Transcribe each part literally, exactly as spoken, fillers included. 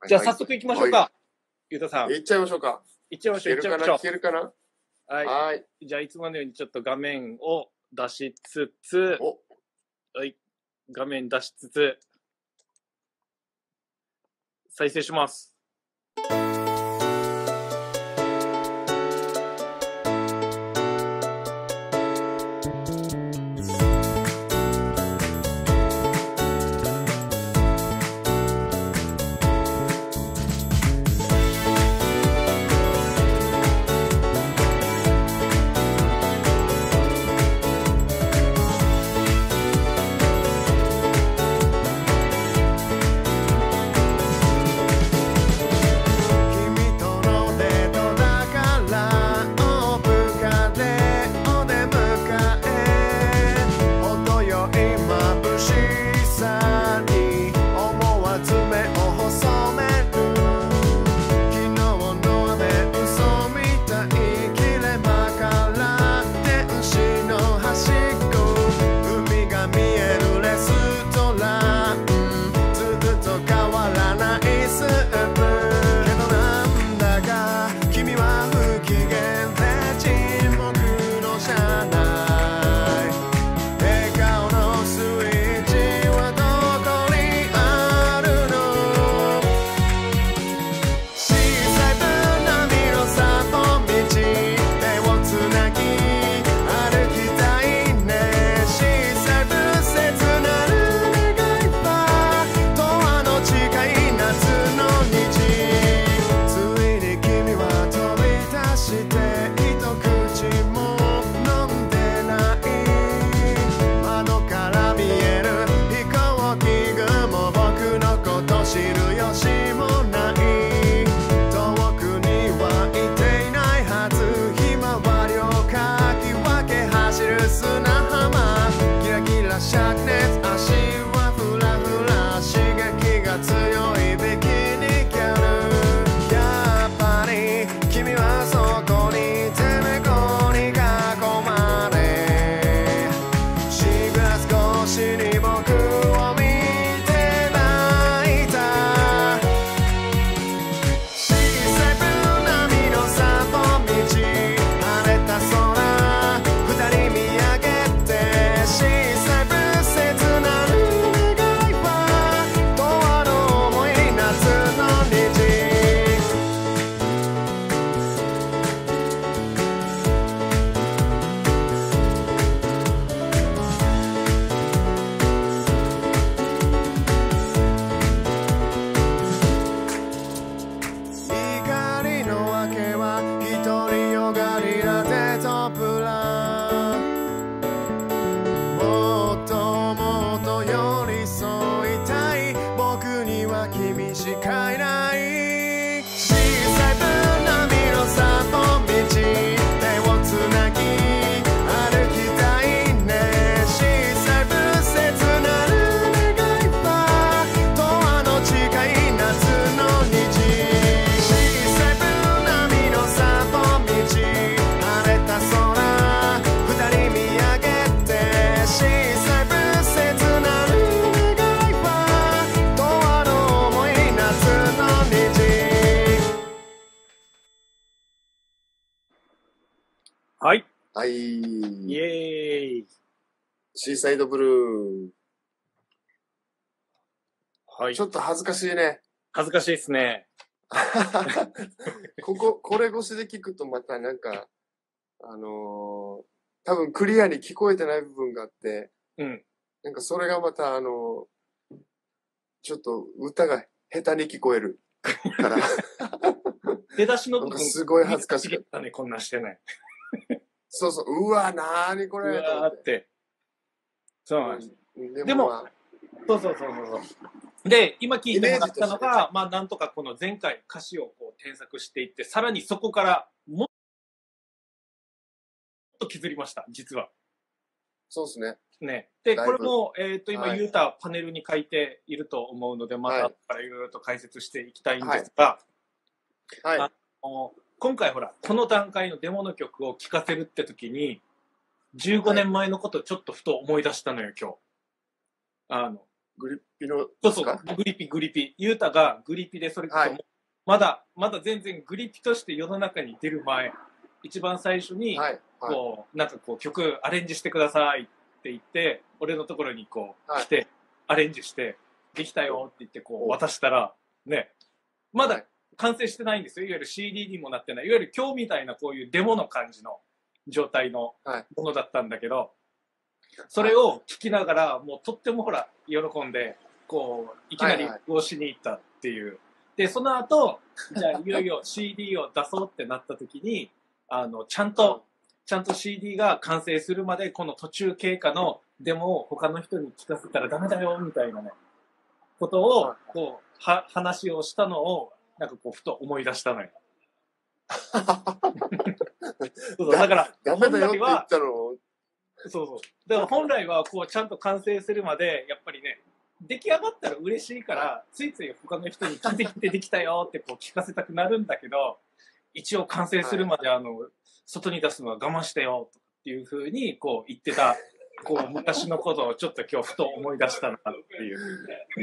じゃあ早速行きましょうか。ゆうたさん。 行っちゃいましょうか。 行っちゃいましょう。 いけるかな、いけるかな。 はい。はい。じゃあいつものようにちょっと画面を出しつつ、はい。画面出しつつ、再生します。はい。 はい。 イエーイ。 シーサイドブルー。 はい。 ちょっと恥ずかしいね。 恥ずかしいですね。 ここ、これ越しで聞くとまたなんか、あのー、多分クリアに聞こえてない部分があって、 うん。 なんかそれがまたあのー、ちょっと歌が下手に聞こえるから。 出だしの部分。 すごい恥ずかしかった。 ね、こんなんしてない。 そうそう、うわ、なーにこれ。 うわーって。そうなんです。うん、でも、でもまあ、そうそうそうそう。で、今聞いてもらったのが、まあ、なんとかこの前回歌詞をこう添削していって、さらにそこからもっと削りました、実は。 そうですね。 ね。で、これも、えっと、今、ゆうたパネルに書いていると思うので、また、からいろいろと解説していきたいんですが、 はい。はい、 あの今回ほら、この段階のデモの曲を聴かせるって時に、じゅうごねんまえのことちょっとふと思い出したのよ、今日。あの、 グリピのそうそう、グリピ、グリピ。ユータがグリピで、それこそ、はい、まだ、まだ全然グリピとして世の中に出る前、一番最初に、はいはい、こう、なんかこう、曲アレンジしてくださいって言って、俺のところにこう、来て、はい、アレンジして、できたよって言って、こう、渡したら、ね、まだ完成してないんですよ。いわゆる シーディー にもなってない。いわゆる今日みたいなこういうデモの感じの状態のものだったんだけど、はい、それを聞きながら、もうとってもほら、喜んで、こう、いきなり押しに行ったっていう。はいはい、で、その後、じゃあいよいよ シーディー を出そうってなった時に、あの、ちゃんと、ちゃんと シーディー が完成するまで、この途中経過のデモを他の人に聞かせたらダメだよ、みたいなね、ことを、こう、は、話をしたのを、なんかこう、ふと思い出したのよ。そうだから、 ダメだよって言ったの。 そうそう。だから本来は、こう、ちゃんと完成するまで、やっぱりね、出来上がったら嬉しいから、ついつい他の人に聞いてきてできたよってこう聞かせたくなるんだけど、一応完成するまで、あの、外に出すのは我慢してよっていうふうに、こう言ってた、こう、昔のことをちょっと今日ふと思い出したなっていう。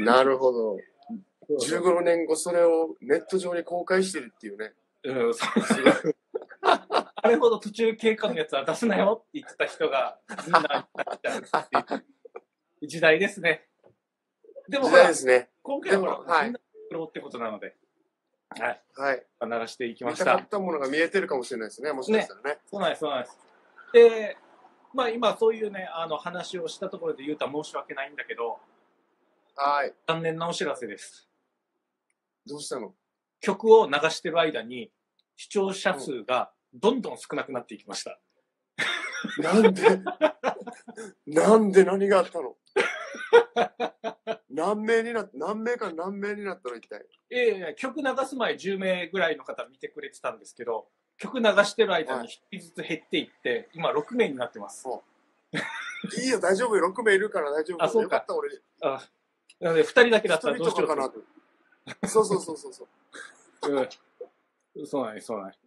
なるほど。じゅうごねんごそれをネット上に公開してるっていうね。 うん、そう。あれほど途中経過のやつは出すなよって言ってた人が、みんなになっちゃうっていう時代ですね。でもほら、ですね、今回は、はい、みんなプロってことなので、はい。はい。流していきました。 見たかったものが見えてるかもしれないですね、もしかしたらね。ね、 そうなんです、そうなんです。で、まあ今そういうね、あの話をしたところで言うとは申し訳ないんだけど、 はい。 残念なお知らせです。 どうしたの？ 曲を流してる間に、視聴者数がどんどん少なくなっていきました。 うん、なんでなんで何があったの？何名になっ何名か何名になったの一体。 ええ、曲流す前じゅうめいぐらいの方見てくれてたんですけど、曲流してる間にひとりずつ減っていって、はい、今ろくめいになってます。 いいよ、大丈夫よ。ろくめいいるから大丈夫。 あ、そうか。 よかった、俺。 あ、なのでふたりだけだったらどうしようかなと。 そうそうそうそうそう。 うん、そうなんです、そうなんです。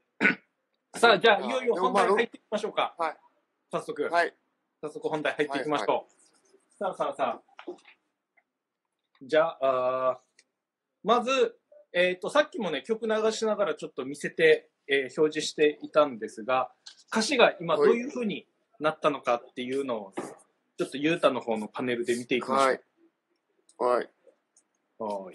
さあ、じゃあ、いよいよ本題入っていきましょうか。はい。早速。はい。早速本題入っていきましょう。はいはい、さあさあさあ。じゃあ、あまず、えっと、さっきもね、曲流しながらちょっと見せて、えー、表示していたんですが、歌詞が今どういう風になったのかっていうのを、ちょっとユータの方のパネルで見ていきましょう。はい。 はい。 はい。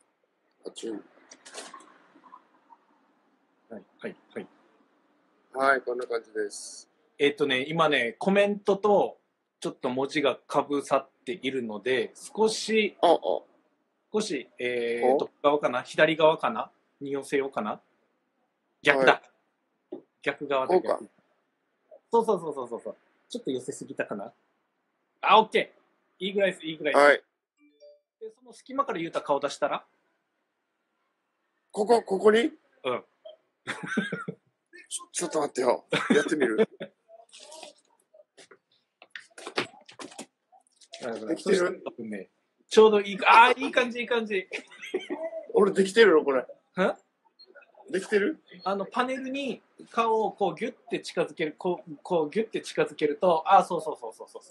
はい、はい、はい。 はい、こんな感じです。 えっとね、今ね、コメントとちょっと文字がかぶさっているので、少し、 ああ少し、えー、どっ側かな左側かなに寄せようかな逆だ、はい、逆側だ逆。そうそうそうそうそう。ちょっと寄せすぎたかなあ、オッケー。いいぐらいです、いいぐらいです。はい。で、その隙間から言うた顔出したらここ、ここにうん。 ちょ、ちょっと待ってよ。やってみるできてる、 ね、ちょうどいい、ああ、いい感じ、いい感じ。 俺できてるのこれ。 はできてるあの、パネルに顔をこうギュッて近づける、こう、こうギュッて近づけると、ああ、そうそうそうそうそう。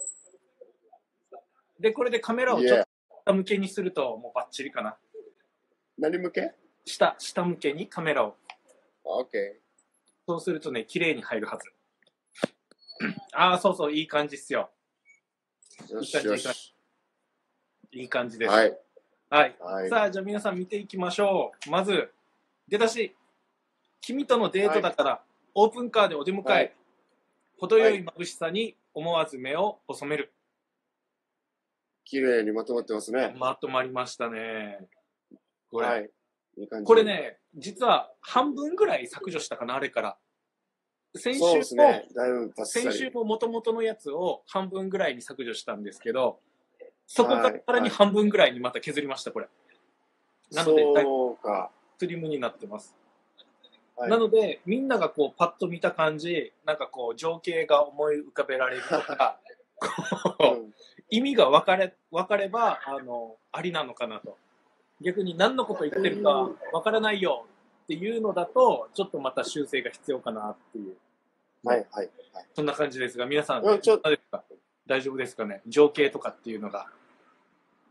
で、これでカメラをちょっと下向けにすると、もうバッチリかな。 何向け？ 下、下向けにカメラを。 オッケー。 そうするとね、綺麗に入るはず。ああ、そうそう、いい感じっすよ。 よしよし。 いい感じです。 はい。 はい。はい、さあ、じゃあ皆さん見ていきましょう。まず、出だし。君とのデートだから、はい、オープンカーでお出迎え。はい、程よい眩しさに思わず目を細める。 綺麗にまとまってますね。 まとまりましたね。これ。はい。 いい感じ。 これね、実は半分ぐらい削除したかな、あれから。先週も、 ね、だいぶ先週も元々のやつを半分ぐらいに削除したんですけど、そこからさらに半分ぐらいにまた削りました、これ。なので、 そうか。 スリムになってます。はい、なので、みんながこう、パッと見た感じ、なんかこう、情景が思い浮かべられるとか、こう、うん、意味が分かれ、分かれば、あの、ありなのかなと。逆に何のこと言ってるか分からないよっていうのだと、ちょっとまた修正が必要かなっていう。 はいはいはい。 そんな感じですが、皆さん、 うん、ちょ大丈夫ですか？大丈夫ですかね？情景とかっていうのが。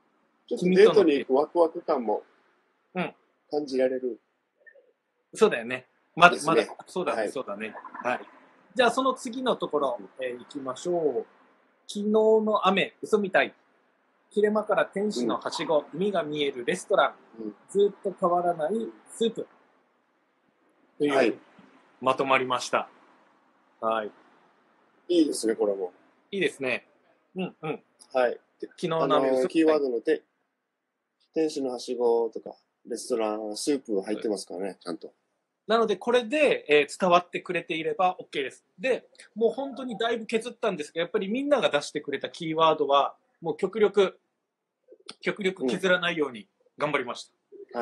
ちょっとデートに行くワクワク感も感じられる。うん、 そうだよね。まだ、ね、まだ、そうだね、はい、そうだね。はい。じゃあ、その次のところ、えー、行きましょう。昨日の雨、嘘みたい。切れ間から天使のはしご、うん、海が見えるレストラン、うん、ずっと変わらないスープ。という、はい、まとまりました。はい。 いいですね、これも。 いいですね。うんうん。 はい。 昨日の雨、 嘘みたい。キーワードのて天使のはしごとか、レストラン、スープ入ってますからね、ちゃんと。 なので、これで、えー、伝わってくれていれば OK です。で、もう本当にだいぶ削ったんですが、やっぱりみんなが出してくれたキーワードは、もう極力、極力削らないように頑張りました。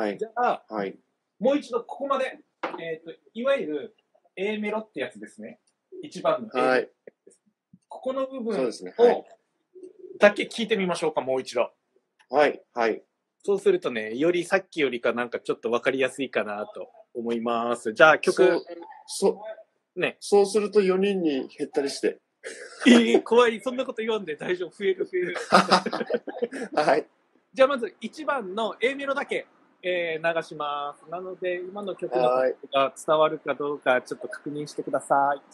うん、はい。 じゃあ、 はい、 もう一度ここまで、えっと、いわゆる A メロってやつですね。一番の A メロです。ここの部分をだけ聞いてみましょうか、もう一度。 はい、はい。 そうするとね、よりさっきよりかなんかちょっとわかりやすいかなと思います。じゃあ曲。そう、 そう、ね。そうするとよにんに減ったりして。 えー、怖い。そんなこと言わんで大丈夫。増える、増える。 はい。 じゃあまずいちばんの A メロだけ、えー、流します。なので、今の曲のことが伝わるかどうかちょっと確認してください。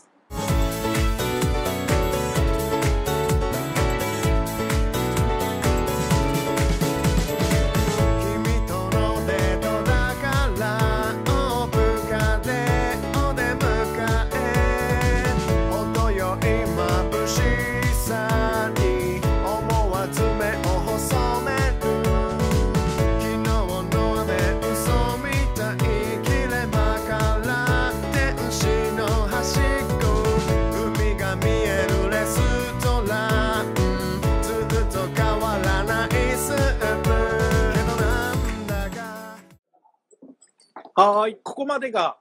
はい、ここまでが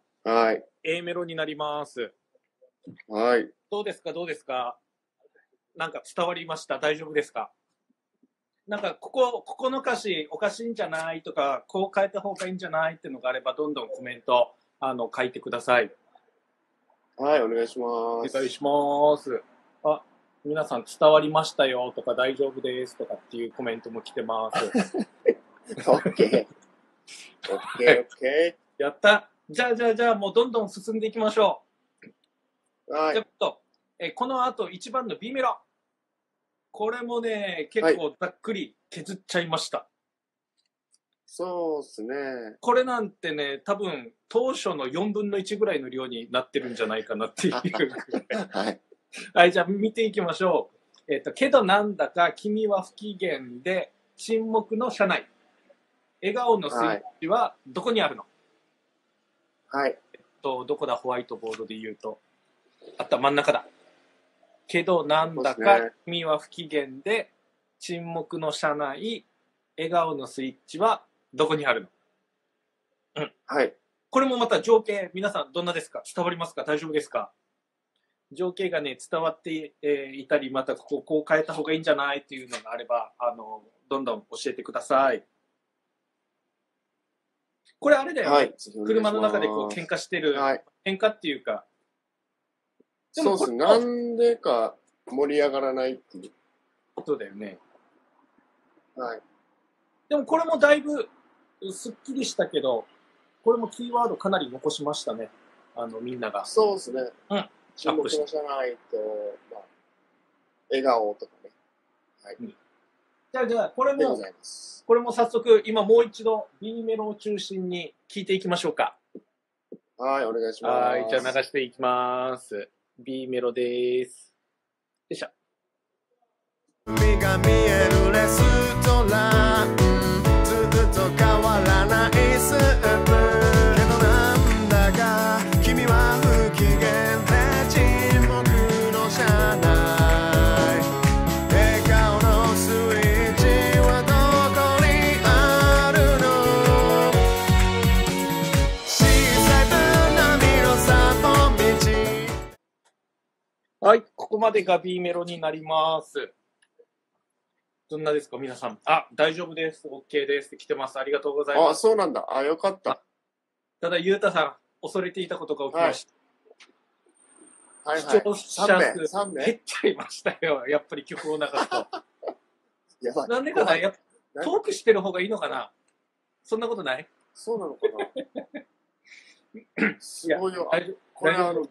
A メロになります。 はい。 どうですか、どうですか。なんか伝わりました。大丈夫ですか。なんかここここの歌詞おかしいんじゃないとか、こう変えた方がいいんじゃないっていうのがあれば、どんどんコメントあの書いてください。 はい、お願いします。 お願いします。あ、皆さん伝わりましたよとか大丈夫ですとかっていうコメントも来てます。 オッケー。オッケーオッケー。 やった。じゃあじゃあじゃあもうどんどん進んでいきましょう。はい。 じゃあとえこの後いちばんの B メロ。これもね結構ざっくり削っちゃいました。はい、 そうっすね。 これなんてね多分当初のよんぶんのいちぐらいの量になってるんじゃないかなっていう。 はい。 はい、じゃあ見ていきましょう。えっとけどなんだか君は不機嫌で沈黙の車内。笑顔のスイッチはどこにあるの？ はい。 えっと、どこだ、ホワイトボードで言うと。あった、真ん中だ。けど、なんだか、君は不機嫌で、沈黙の車内、笑顔のスイッチはどこにあるの？うん。 はい。 これもまた情景、皆さんどんなですか？伝わりますか？大丈夫ですか？情景がね、伝わって、えー、いたり、またここ、こう変えた方がいいんじゃないっていうのがあれば、あの、どんどん教えてください。これあれだよね、はい、車の中でこう喧嘩してる、はい、喧嘩っていうか。 そうですね、なんでか盛り上がらないっていう。 そうだよね。 はい。 でもこれもだいぶすっきりしたけど、これもキーワードかなり残しましたね。あの、みんなが。 そうですね。 うん。 沈黙の車内と、まあ、笑顔とかね。はい。うん、 じゃあ、じゃあ、これも、これも早速、今もう一度 B メロを中心に聞いていきましょうか。 はい、お願いします。 はい、じゃあ流していきます。B メロです。よいしょ。海が見えるレストラン、ずっと変わらないスープ。けどなんだか君は不機嫌で沈黙の車内。笑顔のスイッチはどこにあるの？小さい波の里道。はい、ここまでが B メロになります。どんなですか皆さん。あ、大丈夫です。OK ですって来てます。ありがとうございます。 あ、そうなんだ。あ、よかった。 ただ、ゆうたさん、恐れていたことが起きました。 はい、はい、はい。 視聴者数減っちゃいましたよ。やっぱり曲を流すと。 やばい。 なんでかなやっトークしてる方がいいのかな。そんなことない？ そうなのかな。すごいよ。これあの、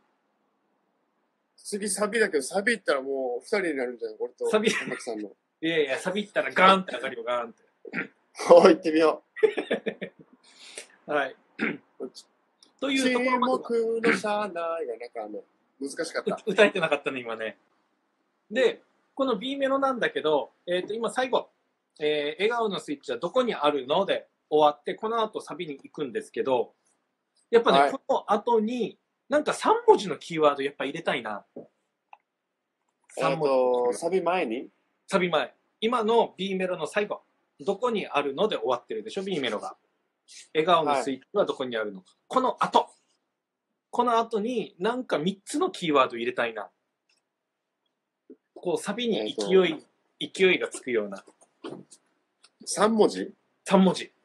次サビだけど、サビ行ったらもう二人になるんじゃない？俺とサビ玉木さんの。 いやいや、サビ行ったらガーンって上がるよ、ガーンって。 お行ってみよう。はい。というところまで。 沈黙の車内がなんかあの、難しかった。 歌えてなかったね、今ね。で、この B メロなんだけど、えっと、今最後、えー、笑顔のスイッチはどこにあるので終わって、この後サビに行くんですけど、やっぱね、はい、この後に、なんかさん文字のキーワードやっぱ入れたいな。 さん文字。サビ前に？ サビ前。今の B メロの最後。どこにあるので終わってるでしょ、B メロが。笑顔のスイッチはどこにあるのか。はい、この後。この後になんかみっつのキーワード入れたいな。こうサビに勢い、勢いがつくような。 さん文字？ さん 文字。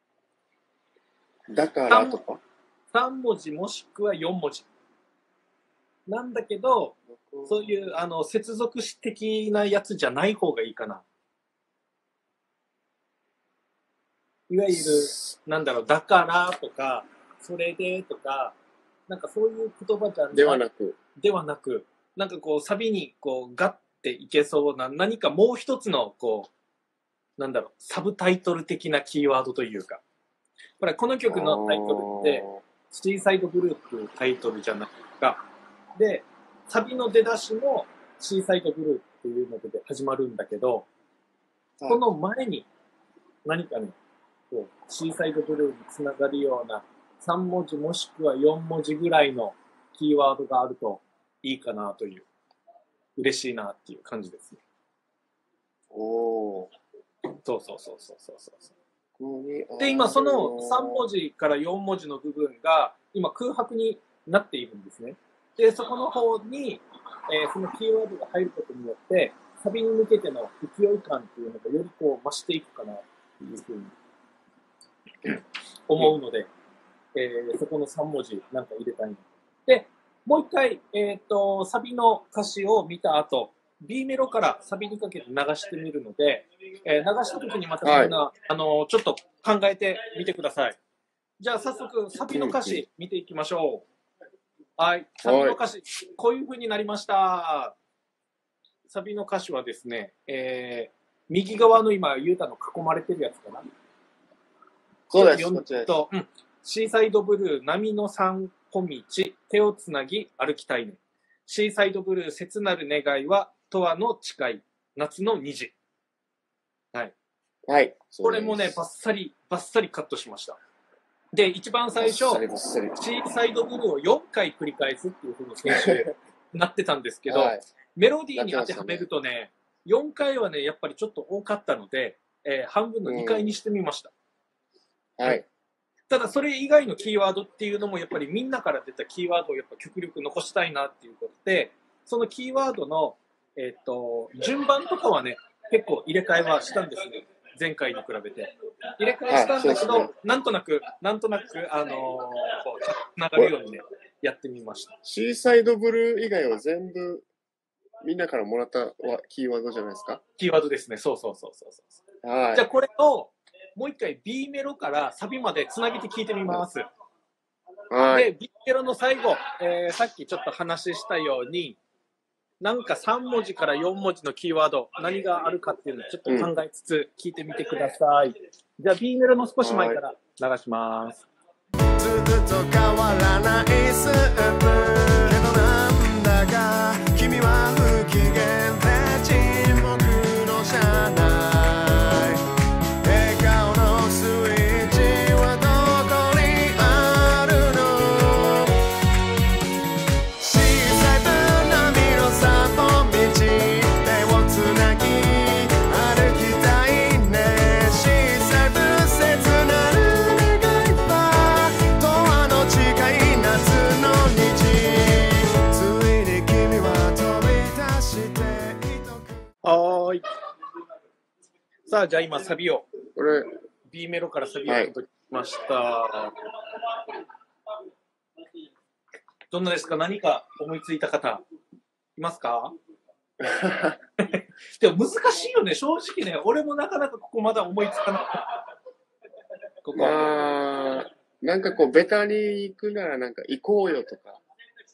だからとか。 さん文字もしくはよん文字。なんだけど、そういうあの接続詞的なやつじゃない方がいいかな。いわゆる、なんだろう、だからとか、それでとか、なんかそういう言葉じゃない。 ではなく。 ではなく、なんかこうサビにこうガッていけそうな何かもう一つのこう、なんだろう、サブタイトル的なキーワードというか。これこの曲のタイトルって、シーサイドブルーっていうタイトルじゃないか。で、サビの出だしもシーサイドブルーっていうので始まるんだけど、はい、この前に何かね、こうシーサイドブルーにつながるようなさん文字もしくはよん文字ぐらいのキーワードがあるといいかなという、嬉しいなっていう感じですね。 おー。 そうそうそうそうそうそう。で、今そのさん文字からよん文字の部分が今空白になっているんですね。で、そこの方に、えー、そのキーワードが入ることによって、サビに向けての勢い感っていうのがよりこう増していくかなっていうふうに思うので、えー、そこのさん文字なんか入れたいな。で、もう一回、えっと、サビの歌詞を見た後、B メロからサビにかけて流してみるので、えー、流した時にまたみんな、はい、あの、ちょっと考えてみてください。じゃあ早速、サビの歌詞見ていきましょう。はい。サビの歌詞、こういう風になりました。サビの歌詞はですね、えー、右側の今、ゆうたの囲まれてるやつかな。 そうです。 読むと、うん。シーサイドブルー、波の散歩道、手をつなぎ歩きたいね。シーサイドブルー、切なる願いは、とわの誓い、夏の虹。はい。 はい。 これもね、バッサリ、バッサリカットしました。で、一番最初、シーサイドブルーをよんかい繰り返すっていうふうに先週なってたんですけど、はい、メロディーに当てはめるとね、よんかいはね、やっぱりちょっと多かったので、えー、半分のにかいにしてみました。 うん、はい。 ただ、それ以外のキーワードっていうのも、やっぱりみんなから出たキーワードをやっぱ極力残したいなっていうことで、そのキーワードの、えっと、順番とかはね、結構入れ替えはしたんですね。前回に比べて。入れ替えしたんだけど、はいね、なんとなく、なんとなく、あのー、こう、つながるようにね、やってみました。 シーサイドブルー以外は全部、みんなからもらったキーワードじゃないですか？ キーワードですね。そうそうそうそうそう。 はい。 じゃあこれを、もう一回 B メロからサビまでつなげて聞いてみます。 はい。 で、B メロの最後、えー、さっきちょっと話したように、なんかさん文字からよん文字のキーワード、何があるかっていうのをちょっと考えつつ聞いてみてください。うん、じゃあ B メロの少し前から流します。 ずっと変わらないスープけどなんだか君は不機嫌で沈黙の車内笑顔のスイッチはどこにあるの小さい波の散歩道手をつなぎ歩きたいね小さく切なる願いはとわの誓い夏の虹ついに君は飛び出していとくはーい。さあ、じゃあ今サビを、 これ B メロからサビを届きました。はい、どんなですか？何か思いついた方いますか？でも難しいよね。正直ね、俺もなかなかここまだ思いつかない。ここ。 まあ、なんかこう、ベタに行くなら、なんか、行こうよとか。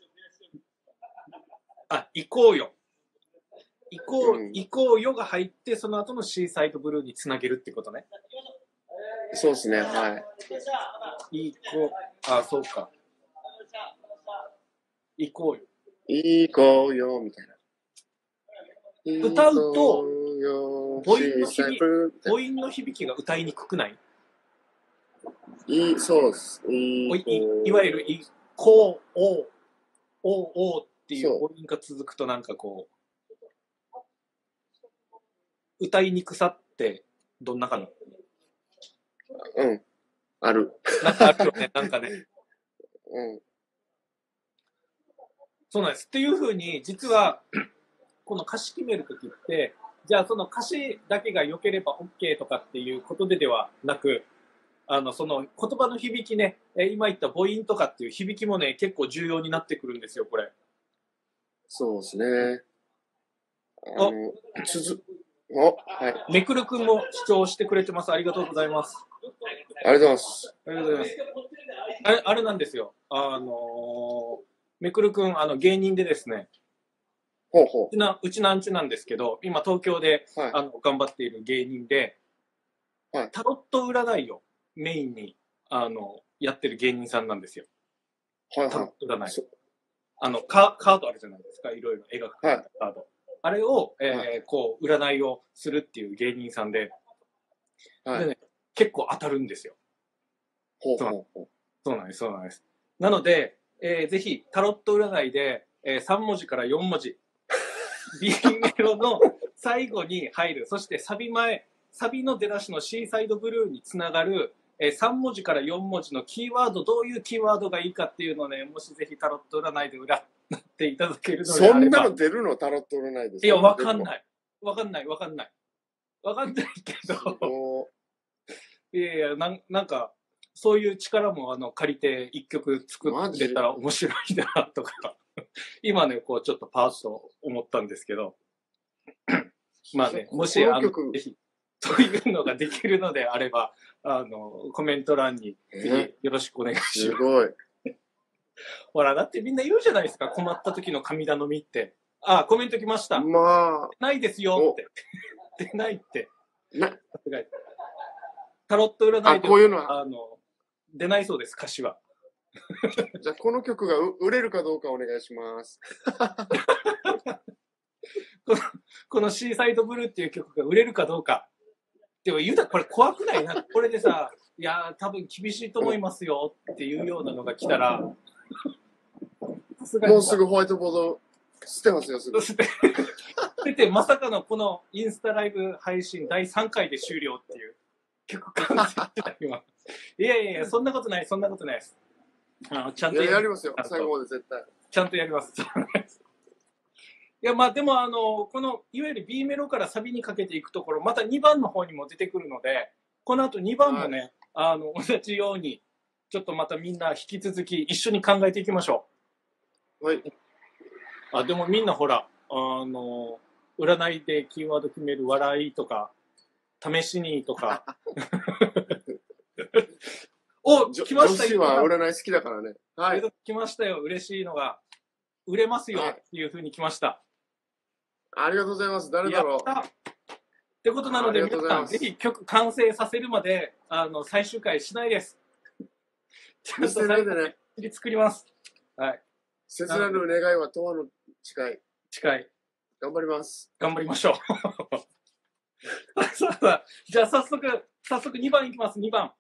あ、行こうよ。行こう、 うん行こうよが入って、その後のシーサイドブルーにつなげるってことね。 そうですね、はい。 行こう、あ、そうか。行こうよ。 行こうよ、みたいな。 歌うと母音の響き、 シーサイドブルーみたいな母音の響きが歌いにくくない？ いい、そうっす。いおいいいわゆる、いこう、おう、おう、おうっていう母音が続くとなんかこう、歌いにくさってどんなかな？ うん。ある。 なんかあるよね、なんかね。 うん。 そうなんです。っていうふうに、実は、この歌詞決めるときって、じゃあその歌詞だけが良ければ OK とかっていうことでではなく、あの、その言葉の響きね、今言った母音とかっていう響きもね、結構重要になってくるんですよ、これ。 そうですね。あの、つづ、お、はい。 めくるくんも主張してくれてます。ありがとうございます。 ありがとうございます。 ありがとうございます。あれ、あれなんですよ。あの、めくるくん、あの、芸人でですね、 ほうほうちな、うちなんちゅなんですけど、今東京で、 はいあの頑張っている芸人で、 はいタロット占いをメインにあのやってる芸人さんなんですよ。 う。はいタロはット占いそ。 あのカ、カードあるじゃないですか、いろいろ描くカはいード。あれを、えーはこう、占いをするっていう芸人さんで、 い。はい。 でね、結構当たるんですよ。 ほうほうほう。 そうなんです、そうなんです。なので、えーぜひ、タロット占いで、えーさん文字からよん文字、B メロの最後に入る、そしてサビ前、サビの出だしのシーサイドブルーにつながる、えーさん文字からよん文字のキーワード、どういうキーワードがいいかっていうのをね、もしぜひタロット占いで占っていただけるのであれば。 そんなの出るのタロット占いです。 いや、わかんない。わかんない、わかんない。わかんないけど、いやいや、なんなんか、そういう力もあの借りて一曲作れたら面白いなとか、今ね、こうちょっとパーッと思ったんですけど、まあね、もしあのぜひ、そういうのができるのであれば、あの、コメント欄にぜひよろしくお願いします。 すごい。 ほら、だってみんな言うじゃないですか、困った時の神頼みって。あ、コメント来ました。 まあ。 ないですよって。出ないって。 なタロット占いでこういうのはあの出ないそうです、歌詞は。 じゃあ、この曲が売れるかどうかお願いします。 この、このシーサイドブルーっていう曲が売れるかどうか。でも言うたらこれ怖くないな。これでさ、いやー多分厳しいと思いますよっていうようなのが来たら、 もうすぐホワイトボード捨てますよ、すぐ。 捨て、捨てて、まさかのこのインスタライブ配信だいさんかいで終了っていう曲完成してた今。いやいやいや、そんなことない、そんなことないです。あのちゃんとや, やりますよ、最後まで絶対。 ちゃんとやります。いや、まあでも、あの、この、いわゆる B メロからサビにかけていくところ、またにばんの方にも出てくるので、この後にばんもね、はい、あの、同じように、ちょっとまたみんな引き続き一緒に考えていきましょう。はい。 あ、でもみんなほら、あの、占いでキーワード決める笑いとか、試しにとか。お、来ましたよ。女子は占い好きだからね。 はい。来ましたよ。嬉しいのが。売れますよっていうふうに来ました。 ありがとうございます。誰だろう。 ってことなので、皆さん、ぜひ曲完成させるまで、あの、最終回しないです。ちゃんと最後に作ります。はい。 切なる願いは永遠の誓い。 誓い。 頑張ります。 頑張りましょう。さあさあ、じゃあ早速、早速にばんいきます、にばん。